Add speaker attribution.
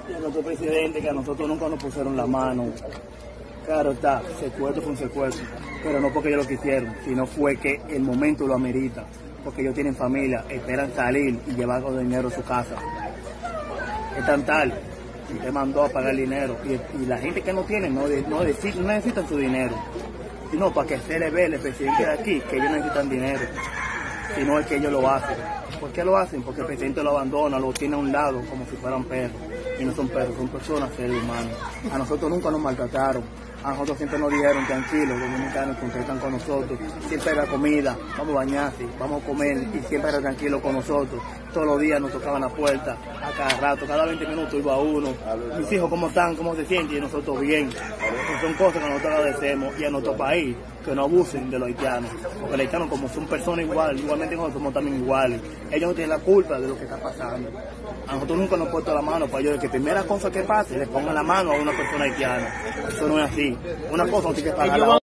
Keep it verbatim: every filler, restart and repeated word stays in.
Speaker 1: de nuestro presidente, que a nosotros nunca nos pusieron la mano. Claro está, secuestro fue un secuestro, pero no porque ellos lo quisieron, sino fue que el momento lo amerita, porque ellos tienen familia, esperan salir y llevar con dinero a su casa. Es tan tal, y te mandó a pagar el dinero, y, y la gente que no tiene no, de, no, de, no necesitan su dinero, sino para que se le vea el presidente de aquí que ellos necesitan dinero, sino es que ellos lo hacen. ¿Por qué lo hacen? Porque el presidente lo abandona, lo tiene a un lado como si fueran perros, y no son perros, son personas, seres humanos. A nosotros nunca nos maltrataron. A nosotros siempre nos dijeron, tranquilos, los dominicanos contestan con nosotros, siempre era comida, vamos a bañarse, vamos a comer, y siempre era tranquilo con nosotros. Todos los días nos tocaban la puerta, a cada rato, cada veinte minutos iba uno. Mis hijos, ¿cómo están? ¿Cómo se sienten? Y nosotros bien. Entonces, son cosas que nosotros agradecemos, y a nuestro país, que no abusen de los haitianos, porque los haitianos, como son personas iguales, igualmente nosotros somos también iguales, ellos no tienen la culpa de lo que está pasando. A nosotros nunca nos han puesto la mano para ellos, de que primera cosa que pase, le pongan la mano a una persona haitiana. Eso no es así. Una cosa no tiene que pagar la otra.